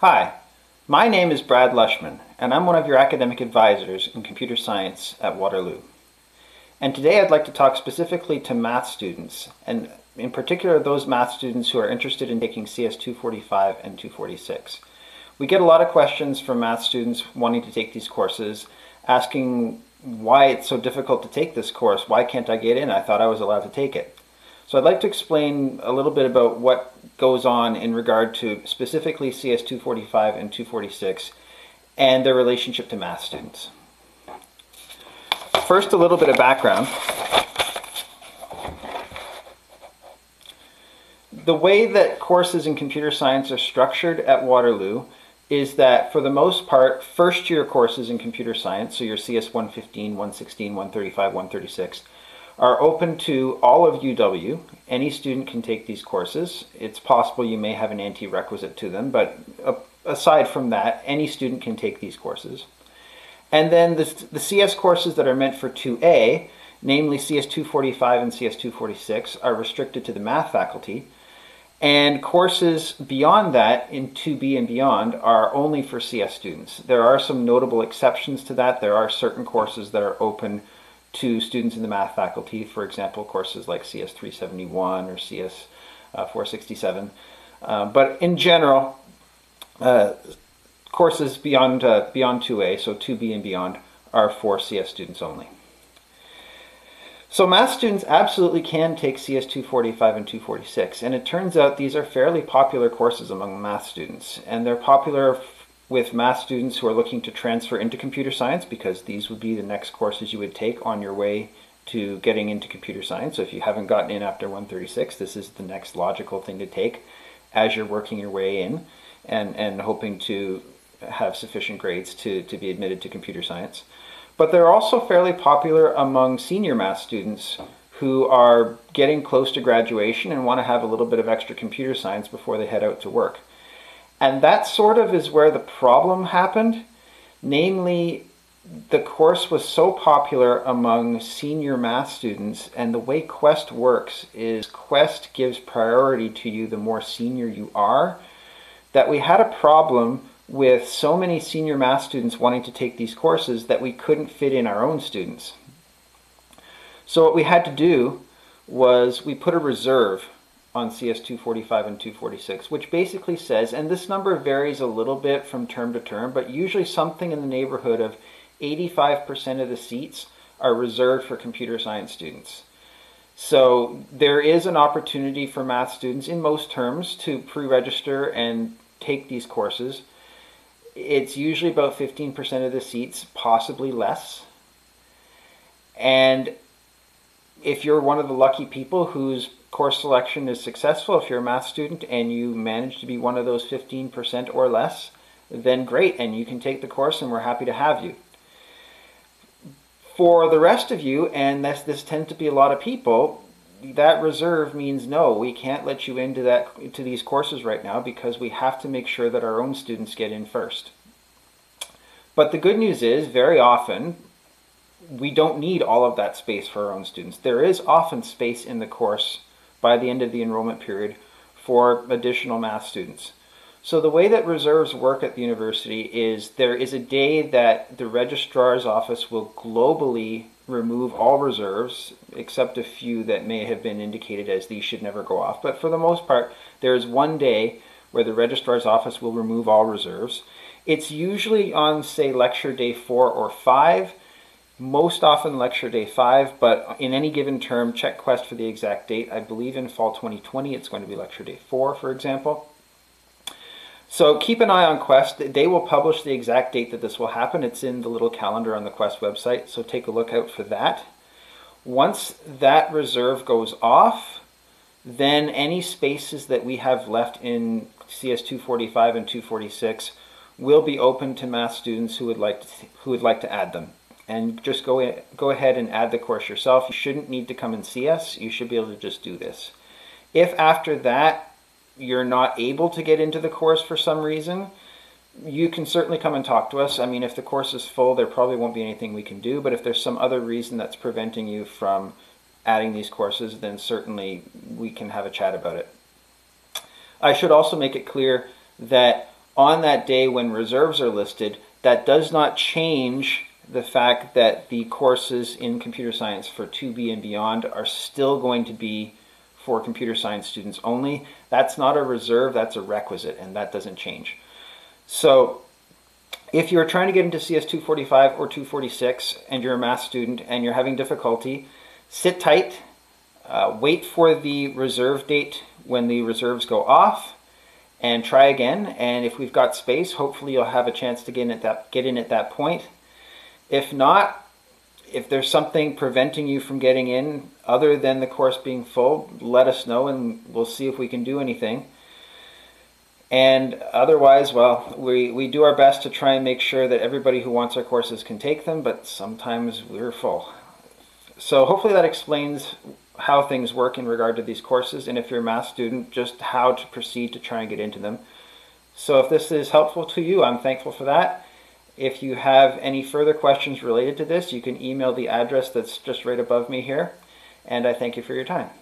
Hi, my name is Brad Lushman, and I'm one of your academic advisors in computer science at Waterloo. And today I'd like to talk specifically to math students, and in particular those math students who are interested in taking CS 245 and 246. We get a lot of questions from math students wanting to take these courses, asking why it's so difficult to take this course. Why can't I get in? I thought I was allowed to take it. So I'd like to explain a little bit about what goes on in regard to specifically CS 245 and 246 and their relationship to math students. First, a little bit of background. The way that courses in computer science are structured at Waterloo is that for the most part, first year courses in computer science, so your CS 115, 116, 135, 136, are open to all of UW. Any student can take these courses. It's possible you may have an anti-requisite to them, but aside from that, any student can take these courses. And then the CS courses that are meant for 2A, namely CS 245 and CS 246, are restricted to the math faculty. And courses beyond that, in 2B and beyond, are only for CS students. There are some notable exceptions to that. There are certain courses that are open to students in the math faculty, for example, courses like CS 371 or CS 467. But in general, courses beyond 2A, so 2B and beyond, are for CS students only. So math students absolutely can take CS 245 and 246, and it turns out these are fairly popular courses among math students, and they're popular with math students who are looking to transfer into computer science, because these would be the next courses you would take on your way to getting into computer science. So if you haven't gotten in after 136, this is the next logical thing to take as you're working your way in and hoping to have sufficient grades to be admitted to computer science. But they're also fairly popular among senior math students who are getting close to graduation and want to have a little bit of extra computer science before they head out to work. And that sort of is where the problem happened. Namely, the course was so popular among senior math students, and the way Quest works is Quest gives priority to you the more senior you are, that we had a problem with so many senior math students wanting to take these courses that we couldn't fit in our own students. So what we had to do was we put a reserve on CS 245 and 246, which basically says, and this number varies a little bit from term to term, but usually something in the neighborhood of 85% of the seats are reserved for computer science students. So there is an opportunity for math students in most terms to pre-register and take these courses. It's usually about 15% of the seats, possibly less. And if you're one of the lucky people whose course selection is successful, if you're a math student and you manage to be one of those 15% or less, then great, and you can take the course and we're happy to have you. For the rest of you, and this tends to be a lot of people, that reserve means no, we can't let you into these courses right now because we have to make sure that our own students get in first. But the good news is, very often, we don't need all of that space for our own students. There is often space in the course by the end of the enrollment period for additional math students. So the way that reserves work at the university is there is a day that the registrar's office will globally remove all reserves, except a few that may have been indicated as these should never go off. But for the most part, there is one day where the registrar's office will remove all reserves. It's usually on, say, lecture day 4 or 5, most often lecture day 5, but in any given term, check Quest for the exact date. I believe in fall 2020 it's going to be lecture day 4, for example. So keep an eye on Quest. They will publish the exact date that this will happen. It's in the little calendar on the Quest website, so take a look out for that. Once that reserve goes off, then any spaces that we have left in CS 245 and 246 will be open to math students who would like to add them. And just go ahead and add the course yourself. You shouldn't need to come and see us. You should be able to just do this. If after that you're not able to get into the course for some reason, you can certainly come and talk to us. I mean, if the course is full, there probably won't be anything we can do, but if there's some other reason that's preventing you from adding these courses, then certainly we can have a chat about it. I should also make it clear that on that day when reserves are listed, that does not change the fact that the courses in computer science for 2B and beyond are still going to be for computer science students only. That's not a reserve, that's a requisite, and that doesn't change. So if you're trying to get into CS 245 or 246 and you're a math student and you're having difficulty, sit tight, wait for the reserve date when the reserves go off, and try again. And if we've got space, hopefully you'll have a chance to get in at that point. If not, if there's something preventing you from getting in other than the course being full, let us know and we'll see if we can do anything. And otherwise, well, we do our best to try and make sure that everybody who wants our courses can take them, but sometimes we're full. So hopefully that explains how things work in regard to these courses, and if you're a math student, just how to proceed to try and get into them. So if this is helpful to you, I'm thankful for that. If you have any further questions related to this, you can email the address that's just right above me here, and I thank you for your time.